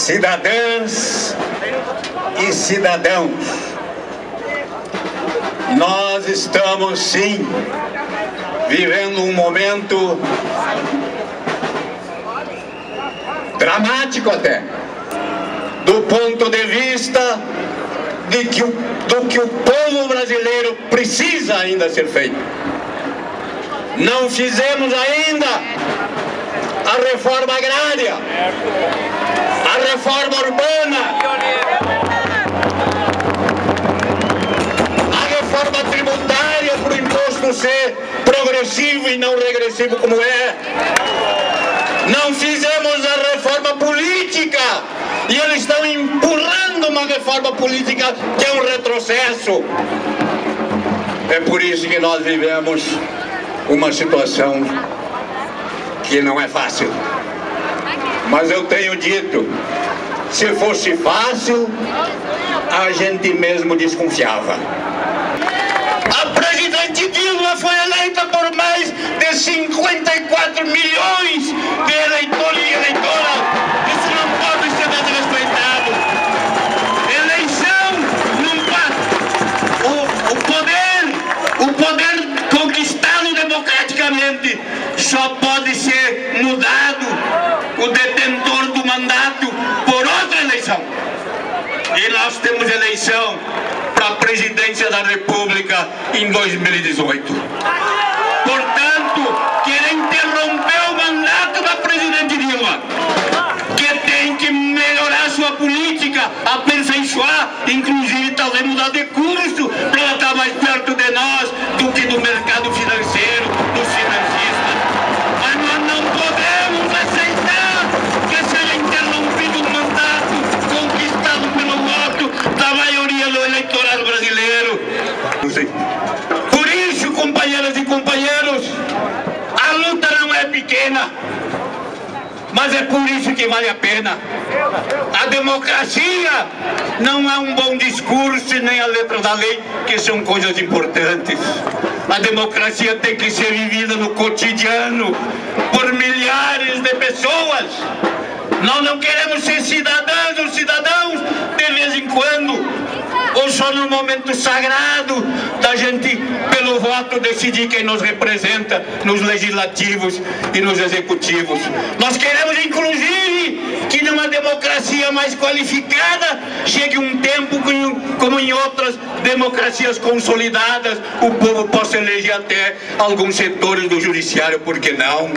cidadãs e cidadãos, nós estamos sim vivendo um momento dramático até, do ponto de vista do que o povo brasileiro precisa ainda ser feito. Não fizemos ainda a reforma agrária, a reforma urbana, a reforma tributária para o imposto ser progressivo e não regressivo como é. Não fizemos a reforma política e eles estão empurrando uma reforma política que é um retrocesso. É por isso que nós vivemos uma situação que não é fácil. Mas eu tenho dito, se fosse fácil, a gente mesmo desconfiava. A presidente Dilma foi eleita por mais de 54 milhões de eleitores e eleitoras. Isso não pode ser desrespeitado. Eleição não pode. O poder conquistado democraticamente só pode ser mudado, o detentor do mandato, por outra eleição. E nós temos eleição para a presidência da República em 2018. Portanto, quer interromper o mandato da presidente Dilma, que tem que melhorar sua política, aperfeiçoar, inclusive talvez mudar de curso para ela estar mais perto de nós do que do mercado financeiro, dos financistas. Mas nós não podemos aceitar que seja interrompido o mandato conquistado pelo voto da maioria do eleitorado brasileiro. Por isso, companheiras e companheiros, a luta não é pequena, mas é por isso que vale a pena. A democracia não é um bom discurso nem a letra da lei, que são coisas importantes. A democracia tem que ser vivida no cotidiano por milhares de pessoas. Nós não queremos ser cidadãs ou cidadãos de vez em quando, ou só no momento sagrado da gente, pelo voto, decidir quem nos representa nos legislativos e nos executivos. Nós queremos, inclusive, que numa democracia mais qualificada chegue um tempo como em outras democracias consolidadas, o povo possa eleger até alguns setores do judiciário, por que não?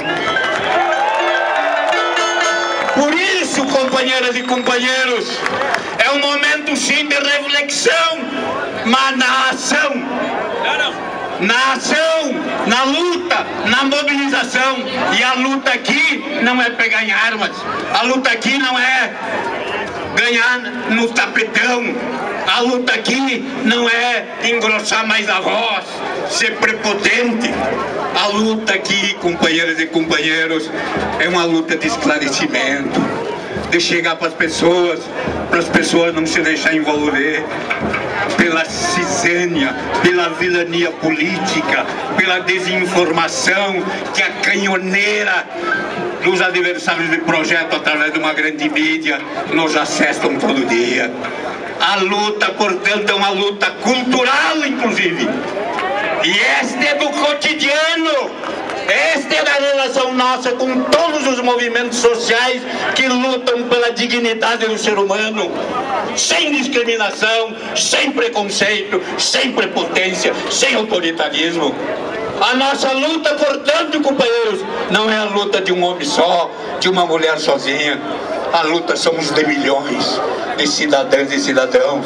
Por isso, companheiras e companheiros, é um momento sim de reflexão, mas na ação. Na ação, na luta, na mobilização. E a luta aqui não é pegar em armas. A luta aqui não é ganhar no tapetão. A luta aqui não é engrossar mais a voz, ser prepotente. A luta aqui, companheiras e companheiros, é uma luta de esclarecimento, de chegar para as pessoas não se deixar envolver pela cisânia, pela vilania política, pela desinformação que a canhoneira dos adversários de projeto, através de uma grande mídia, nos acessam todo dia. A luta, portanto, é uma luta cultural, inclusive. E esta é do cotidiano, esta é da relação nossa com todos os movimentos sociais que lutam pela dignidade do ser humano, sem discriminação, sem preconceito, sem prepotência, sem autoritarismo. A nossa luta, portanto, companheiros, não é a luta de um homem só, de uma mulher sozinha. A luta somos de milhões de cidadãs e cidadãos.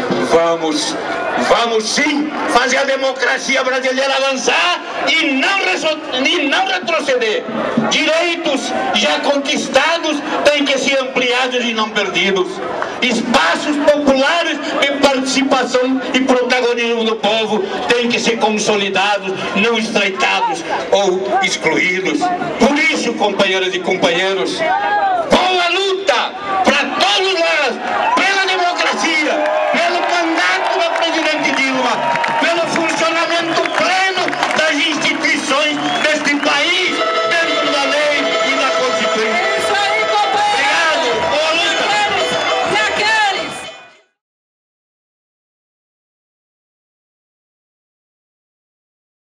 Vamos sim fazer a democracia brasileira avançar e não retroceder. Direitos já conquistados têm que ser ampliados e não perdidos. Espaços populares de participação e protagonismo do povo têm que ser consolidados, não estreitados ou excluídos. Por isso, companheiras e companheiros, boa luta!